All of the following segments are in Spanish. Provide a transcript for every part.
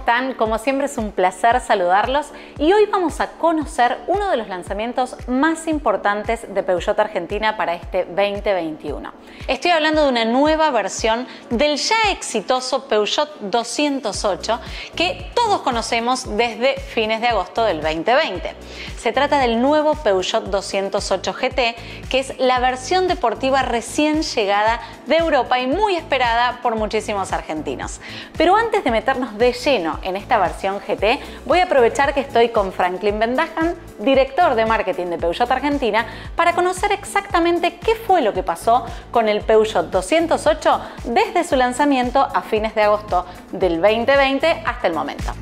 están? Como siempre es un placer saludarlos y hoy vamos a conocer uno de los lanzamientos más importantes de Peugeot Argentina para este 2021. Estoy hablando de una nueva versión del ya exitoso Peugeot 208 que todos conocemos desde fines de agosto del 2020. Se trata del nuevo Peugeot 208 GT, que es la versión deportiva recién llegada de Europa y muy esperada por muchísimos argentinos. Pero antes de meternos de lleno en esta versión GT, voy a aprovechar que estoy con Franklin Vendajan, director de marketing de Peugeot Argentina, para conocer exactamente qué fue lo que pasó con el Peugeot 208 desde su lanzamiento a fines de agosto del 2020 hasta el momento.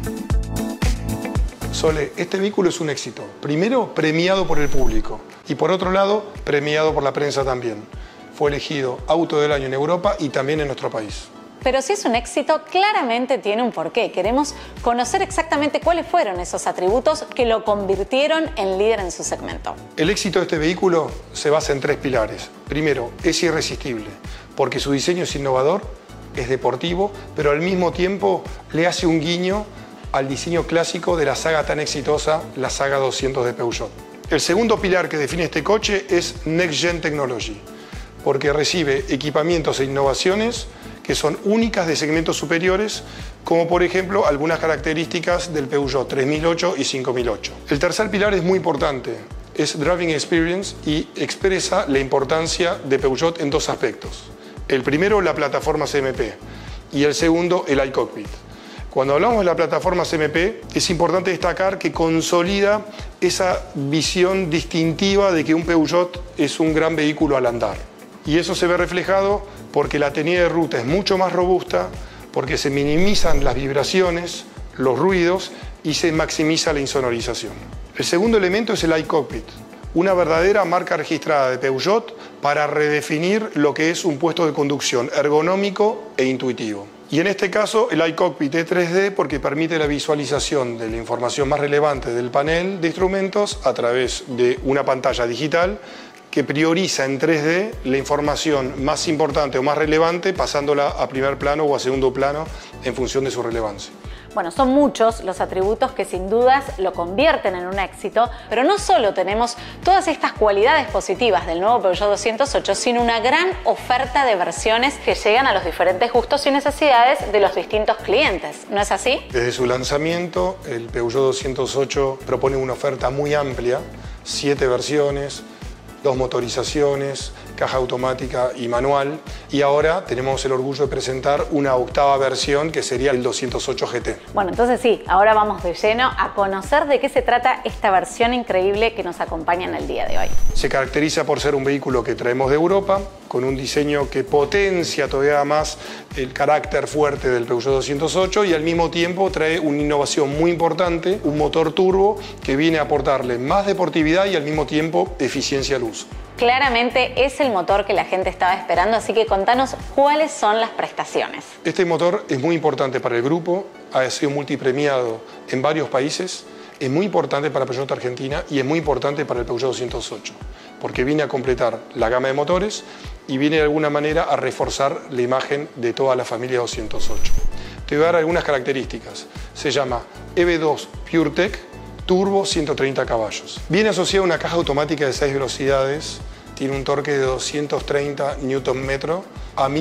Sole, este vehículo es un éxito. Primero, premiado por el público y por otro lado, premiado por la prensa también. Fue elegido Auto del Año en Europa y también en nuestro país. Pero si es un éxito, claramente tiene un porqué. Queremos conocer exactamente cuáles fueron esos atributos que lo convirtieron en líder en su segmento. El éxito de este vehículo se basa en tres pilares. Primero, es irresistible, porque su diseño es innovador, es deportivo, pero al mismo tiempo le hace un guiño al diseño clásico de la saga tan exitosa, la saga 200 de Peugeot. El segundo pilar que define este coche es Next Gen Technology, porque recibe equipamientos e innovaciones que son únicas de segmentos superiores, como por ejemplo algunas características del Peugeot 3008 y 5008. El tercer pilar es muy importante, es Driving Experience y expresa la importancia de Peugeot en dos aspectos. El primero, la plataforma CMP, y el segundo, el iCockpit. Cuando hablamos de la plataforma CMP, es importante destacar que consolida esa visión distintiva de que un Peugeot es un gran vehículo al andar. Y eso se ve reflejado porque la tenida de ruta es mucho más robusta, porque se minimizan las vibraciones, los ruidos y se maximiza la insonorización. El segundo elemento es el iCockpit, una verdadera marca registrada de Peugeot para redefinir lo que es un puesto de conducción ergonómico e intuitivo. Y en este caso el iCockpit es 3D porque permite la visualización de la información más relevante del panel de instrumentos a través de una pantalla digital que prioriza en 3D la información más importante o más relevante pasándola a primer plano o a segundo plano en función de su relevancia. Bueno, son muchos los atributos que sin dudas lo convierten en un éxito, pero no solo tenemos todas estas cualidades positivas del nuevo Peugeot 208, sino una gran oferta de versiones que llegan a los diferentes gustos y necesidades de los distintos clientes. ¿No es así? Desde su lanzamiento, el Peugeot 208 propone una oferta muy amplia, 7 versiones, 2 motorizaciones, caja automática y manual, y ahora tenemos el orgullo de presentar una octava versión que sería el 208 GT. Bueno, entonces sí, ahora vamos de lleno a conocer de qué se trata esta versión increíble que nos acompaña en el día de hoy. Se caracteriza por ser un vehículo que traemos de Europa, con un diseño que potencia todavía más el carácter fuerte del Peugeot 208 y al mismo tiempo trae una innovación muy importante, un motor turbo que viene a aportarle más deportividad y al mismo tiempo eficiencia al uso. Claramente es el motor que la gente estaba esperando, así que contanos cuáles son las prestaciones. Este motor es muy importante para el grupo, ha sido multipremiado en varios países, es muy importante para Peugeot Argentina y es muy importante para el Peugeot 208, porque viene a completar la gama de motores y viene de alguna manera a reforzar la imagen de toda la familia 208. Te voy a dar algunas características. Se llama EV2 PureTech Turbo 130 caballos. Viene asociado a una caja automática de 6 velocidades, tiene un torque de 230 Nm a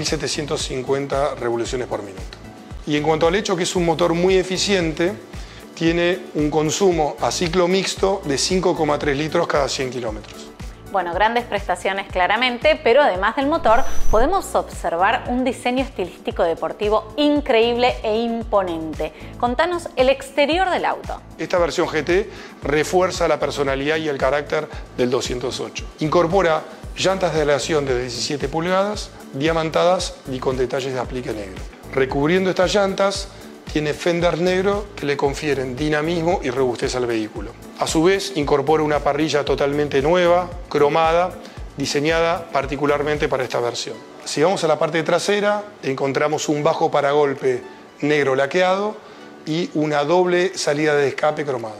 1750 revoluciones por minuto. Y en cuanto al hecho que es un motor muy eficiente, tiene un consumo a ciclo mixto de 5,3 litros cada 100 kilómetros. Bueno, grandes prestaciones claramente, pero además del motor podemos observar un diseño estilístico deportivo increíble e imponente. Contanos el exterior del auto. Esta versión GT refuerza la personalidad y el carácter del 208. Incorpora llantas de aleación de 17 pulgadas, diamantadas y con detalles de aplique negro. Recubriendo estas llantas, tiene fenders negros que le confieren dinamismo y robustez al vehículo. A su vez, incorpora una parrilla totalmente nueva, cromada, diseñada particularmente para esta versión. Si vamos a la parte trasera, encontramos un bajo paragolpe negro laqueado y una doble salida de escape cromada.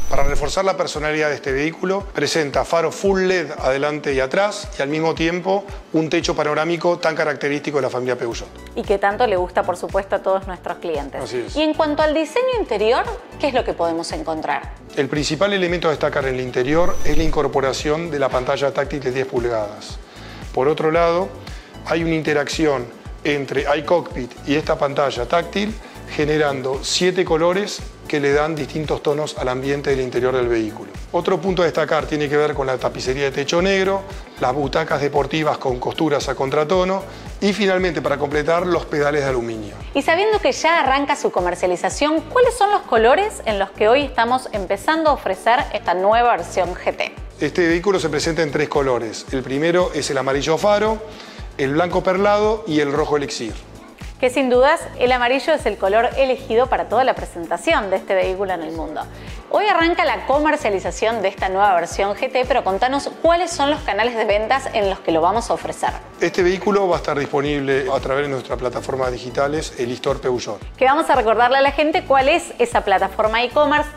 Para reforzar la personalidad de este vehículo, presenta faro full LED adelante y atrás y al mismo tiempo un techo panorámico tan característico de la familia Peugeot. Y que tanto le gusta, por supuesto, a todos nuestros clientes. Así es. Y en cuanto al diseño interior, ¿qué es lo que podemos encontrar? El principal elemento a destacar en el interior es la incorporación de la pantalla táctil de 10 pulgadas. Por otro lado, hay una interacción entre iCockpit y esta pantalla táctil, generando 7 colores que le dan distintos tonos al ambiente del interior del vehículo. Otro punto a destacar tiene que ver con la tapicería de techo negro, las butacas deportivas con costuras a contratono y finalmente, para completar, los pedales de aluminio. Y sabiendo que ya arranca su comercialización, ¿cuáles son los colores en los que hoy estamos empezando a ofrecer esta nueva versión GT? Este vehículo se presenta en 3 colores. El primero es el amarillo faro, el blanco perlado y el rojo elixir. Que sin dudas el amarillo es el color elegido para toda la presentación de este vehículo en el mundo. Hoy arranca la comercialización de esta nueva versión GT, pero contanos cuáles son los canales de ventas en los que lo vamos a ofrecer. Este vehículo va a estar disponible a través de nuestras plataformas digitales, el eStore Peugeot. Que vamos a recordarle a la gente cuál es esa plataforma e-commerce,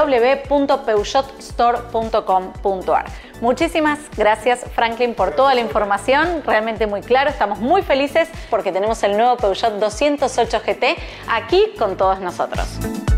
www.peugeotstore.com.ar. Muchísimas gracias, Franklin, por toda la información, realmente muy claro, estamos muy felices porque tenemos el nuevo Peugeot 208 GT aquí con todos nosotros.